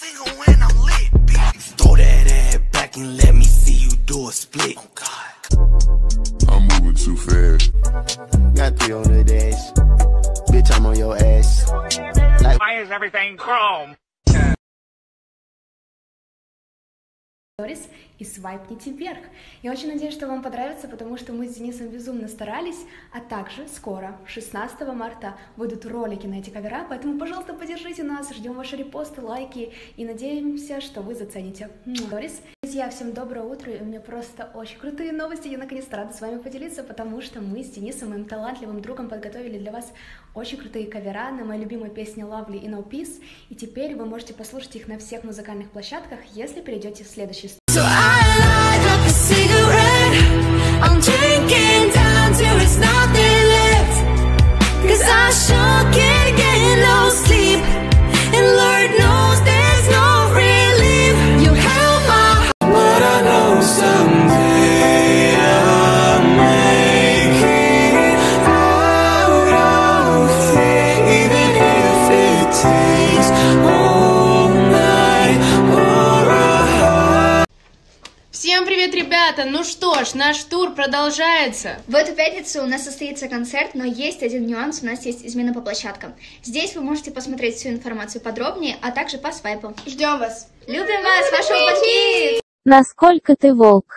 single when I'm lit, bitch. Throw that ass back and let me see you do a split. Oh God. I'm moving too fast. Got 3 on the dash. Bitch, I'm on your ass. Like, why is everything chrome? И свайпните вверх. Я очень надеюсь, что вам понравится, потому что мы с Денисом безумно старались, а также скоро, 16 марта, выйдут ролики на эти кавера, поэтому, пожалуйста, поддержите нас, ждем ваши репосты, лайки и надеемся, что вы зацените. Друзья, всем доброе утро, и у меня просто очень крутые новости, я наконец-то рада с вами поделиться, потому что мы с Денисом, моим талантливым другом, подготовили для вас очень крутые кавера на мои любимые песни Lovely и No Peace, и теперь вы можете послушать их на всех музыкальных площадках, если перейдете в следующий. So I light up a cigarette. I'm drinking down till it's nothing left. 'Cause I sure can't get no sleep. And Lord knows there's no relief. You held my heart, but I know someday I'll make it out of here, even if it takes all night or a heart. Всем привет, ребята! Ну что ж, наш тур продолжается. В эту пятницу у нас состоится концерт, но есть один нюанс, у нас есть измена по площадкам. Здесь вы можете посмотреть всю информацию подробнее, а также по свайпу. Ждем вас! Любим вас, вашего Опен Kids! Насколько ты волк?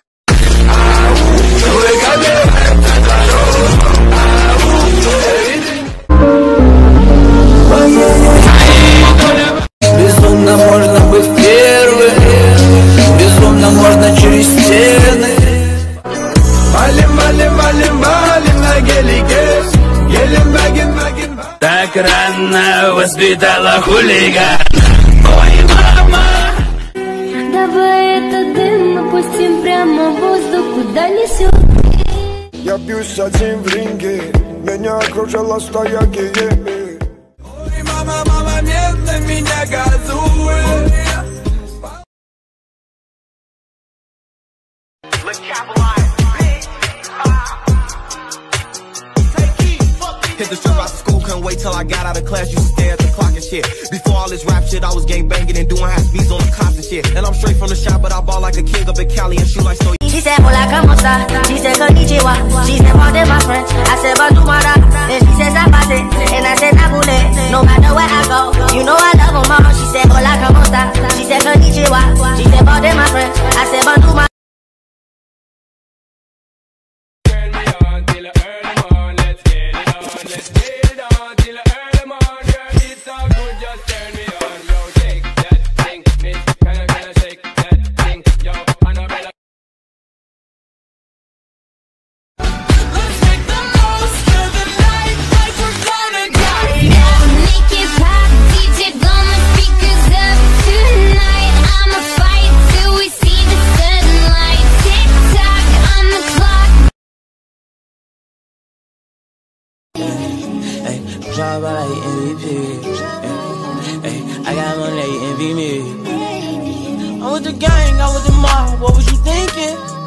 Безумно можно быть первым, безумно можно через стены. Валим, валим, валим, валим на гелике, елем багин, багин. Так рано воспитала хулиган. Ой, мама. Давай этот дым опустим прямо в воздух, куда несет. Я бьюсь один в ринге, меня окружила стояки. Ой, мама, мама, медленно меня газует. Hit the strip out of school, couldn't wait till I got out of class. Used to stare at the clock and shit. Before all this rap shit, I was gang banging and doing high speeds on the cops and shit. And I'm straight from the shop, but I ball like a king up in Cali and shoot like so. She said, hola, como esta? She said, konnichiwa. She said, pardon my friend. I said, bonjour, mara. Then she said, zapate. And I said, nabule. No matter where I go, you know I love them all. She said, hola, como esta? She said, konnichiwa. She said, pardon my friend. I said, bonjour, mara. Drop by like MVP. Hey, I got money, envy me. I'm with the gang, I'm with the mob. What was you thinking?